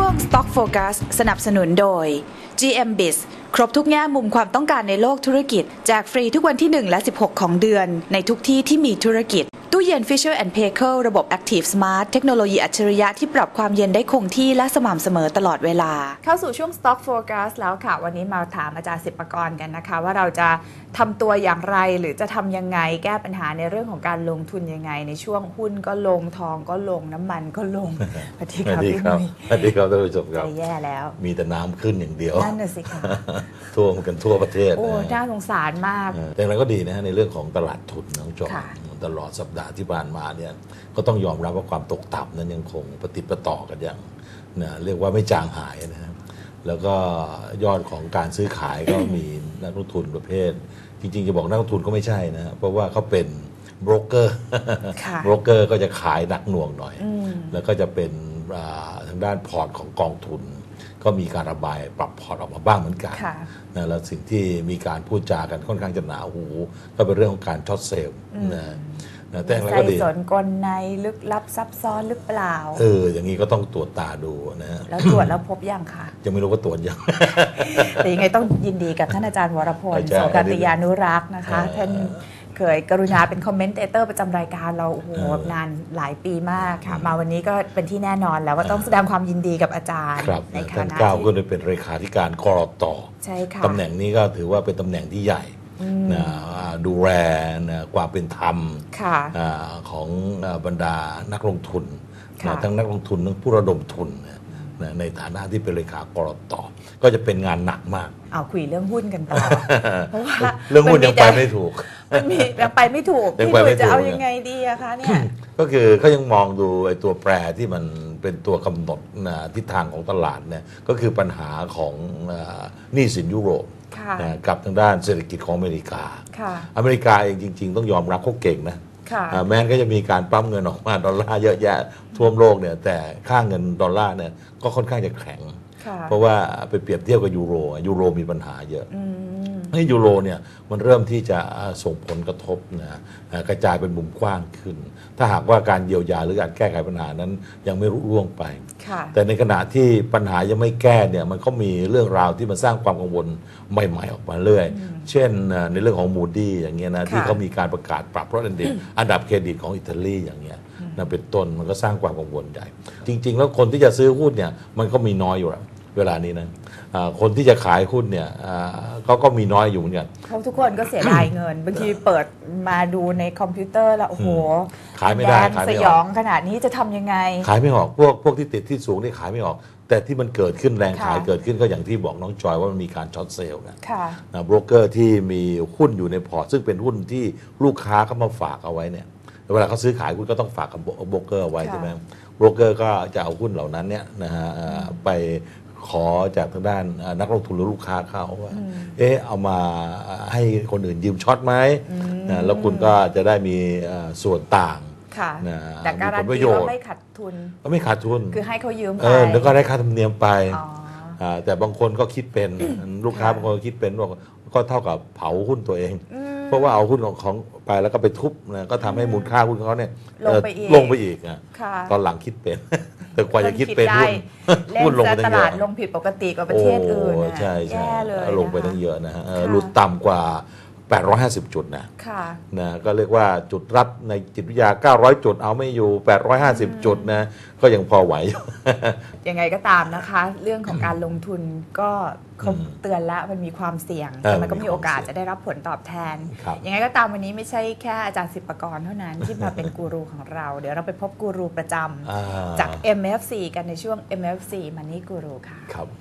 ง Stock Focus สนับสนุนโดย GMBiz ครบทุกแง่มุมความต้องการในโลกธุรกิจแจกฟรีทุกวันที่1และ16ของเดือนในทุกที่ที่มีธุรกิจตู้เย็น Fisher & Paykel ระบบ Active Smart เทคโนโลยีอัจฉริยะที่ปรับความเย็นได้คงที่และสม่ำเสมอตลอดเวลาเข้าสู่ช่วง Stock Focus แล้วค่ะวันนี้มาถามอาจารย์ศิปกรกันนะคะว่าเราจะทำตัวอย่างไรหรือจะทำยังไงแก้ปัญหาในเรื่องของการลงทุนยังไงในช่วงหุ้นก็ลงทองก็ลงน้ำมันก็ลงสวัสดีครับพี่นุ้ยสวัสดีครับท่านผู้ชมครับใจแย่แล้วมีแต่น้ำขึ้นอย่างเดียวนั่นน่ะสิค่ะท่วมกันทั่วประเทศโอ้น่าสงสารมากแต่อะไรก็ดีนะฮะในเรื่องของตลาดทุนน้องจอยตลอดสัปดาห์ที่ผ่านมาเนี่ยก็ต้องยอมรับว่าความตกต่ำนั้นยังคงปฏิปต่อกันอย่างนะเรียกว่าไม่จางหายนะครับแล้วก็ยอดของการซื้อขายก็มีนักลงทุนประเภทจริงๆจะบอกนักลงทุนก็ไม่ใช่นะเพราะว่าเขาเป็นโบรกเกอร์โบรกเกอร์ก็จะขายหนักหน่วงหน่อยแล้วก็จะเป็นทางด้านพอร์ตของกองทุนก็มีการระบายปรับพอร์ตออกมาบ้างเหมือนกันนะแล้วสิ่งที่มีการพูดจากันค่อนข้างจะหนาหูก็เป็นเรื่องของการช็อตเซลล์นะแต่อะไรก็ดีใส่สนกลในลึกลับซับซ้อนหรือเปล่าอย่างนี้ก็ต้องตรวจตาดูนะแล้วตรวจแล้วพบยังคะยังไม่รู้ว่าตรวจยังแต่ยังไงต้องยินดีกับท่านอาจารย์วรพลโสกัตยานุรักษ์นะคะท่านเคยกรุณาเป็นคอมเมนเตเตอร์ประจำรายการเราโอ้โหนานหลายปีมากค่ะมาวันนี้ก็เป็นที่แน่นอนแล้วว่าต้องแสดงความยินดีกับอาจารย์ในคณะก้าวก็ได้เป็นเลขาธิการกรต. ใช่ค่ะตำแหน่งนี้ก็ถือว่าเป็นตำแหน่งที่ใหญ่ดูแลความเป็นธรรมของบรรดานักลงทุนทั้งนักลงทุนทั้งผู้ระดมทุนในฐานะที่เป็นเลขากรต.ก็จะเป็นงานหนักมากเอาคุยเรื่องหุ้นกันต่อเพราะว่าเรื่องหุ้นยังไปไม่ถูกมันมียังไปไม่ถูกพี่หนุ่ยจะเอายังไงดีอะคะเนี่ยก็คือเขายังมองดูไอ้ตัวแปรที่มันเป็นตัวกำหนดทิศทางของตลาดเนี่ยก็คือปัญหาของหนี้สินยุโรปกับทางด้านเศรษฐกิจของอเมริกาอเมริกาเองจริงๆต้องยอมรับเขาเก่งนะแม้ก็จะมีการปั๊มเงินออกมาดอลลาร์เยอะแยะทั่วโลกเนี่ยแต่ค่าเงินดอลลาร์เนี่ยก็ค่อนข้างจะแข็งเพราะว่าไปเปรียบเทียบกับยูโรมีปัญหาเยอะให้ยูโรเนี่ยมันเริ่มที่จะส่งผลกระทบกระจายเป็นมุมกว้างขึ้นถ้าหากว่าการเยียวยาหรือการแก้ไขปัญหานั้นยังไม่รุ่งร่วงไปแต่ในขณะที่ปัญหายังไม่แก้เนี่ยมันก็มีเรื่องราวที่มันสร้างความกังวลใหม่ๆออกมาเรื่อยเช่นในเรื่องของมูดี้อย่างเงี้ยนะที่เขามีการประกาศปรับลดอันดับเครดิตของอิตาลีอย่างเงี้ยนั่นเป็นต้นมันก็สร้างความกังวลใหญ่จริงๆแล้วคนที่จะซื้อหุ้นเนี่ยมันก็มีน้อยอยู่แล้วเวลานี้นะคนที่จะขายหุ้นเนี่ยเขาก็มีน้อยอยู่เหมือนกันเขาทุกคนก็เสียดายเงินบางทีเปิดมาดูในคอมพิวเตอร์แล้วโอ้โหขายไม่ได้ขายไม่ออกสยองขนาดนี้จะทำยังไงขายไม่ออกพวกที่ติดที่สูงนี่ขายไม่ออกแต่ที่มันเกิดขึ้นแรงขายเกิดขึ้นก็อย่างที่บอกน้องจอยว่ามันมีการช็อตเซลล์กันโบรกเกอร์ที่มีหุ้นอยู่ในพอร์ตซึ่งเป็นหุ้นที่ลูกค้าเขามาฝากเอาไว้เนี่ยเวลาเขาซื้อขายหุ้นก็ต้องฝากกับโบรกเกอร์เอาไว้ใช่ไหมโบรกเกอร์ก็จะเอาหุ้นเหล่านั้นเนี่ยนะฮะไปขอจากทางด้านนักลงทุนหรือลูกค้าเขาว่าเอามาให้คนอื่นยืมช็อตไหมแล้วคุณก็จะได้มีส่วนต่างแต่การันตีว่าไม่ขาดทุนก็ไม่ขาดทุนคือให้เขายืมไปแล้วก็ได้ค่าธรรมเนียมไปแต่บางคนก็คิดเป็นลูกค้าบางคนคิดเป็นว่าก็เท่ากับเผาหุ้นตัวเองเพราะว่าเอาหุ้นของไปแล้วก็ไปทุบนะก็ทำให้มูลค่าหุ้นเขาเนี่ยลงไปอีกตอนหลังคิดเป็นแต่กว่าจะคิดเป็นหุ้นลงไปตั้งเยอะตลาดลงผิดปกติกว่าประเทศอื่นใช่ใช่ลงไปตั้งเยอะนะฮะหลุดต่ำกว่า850 จุดนะก็เรียกว่าจุดรับในจิตวิทยา900 จุดเอาไม่อยู่850 จุดนะก็ยังพอไหวยังไงก็ตามนะคะเรื่องของการลงทุนก็เขาเตือนแล้วมันมีความเสี่ยงแต่มันก็มีโอกาสจะได้รับผลตอบแทนยังไงก็ตามวันนี้ไม่ใช่แค่อาจารย์ศิปกรเท่านั้นที่มาเป็นกูรูของเราเดี๋ยวเราไปพบกูรูประจำจาก MFC กันในช่วง MFC Money Guru ค่ะ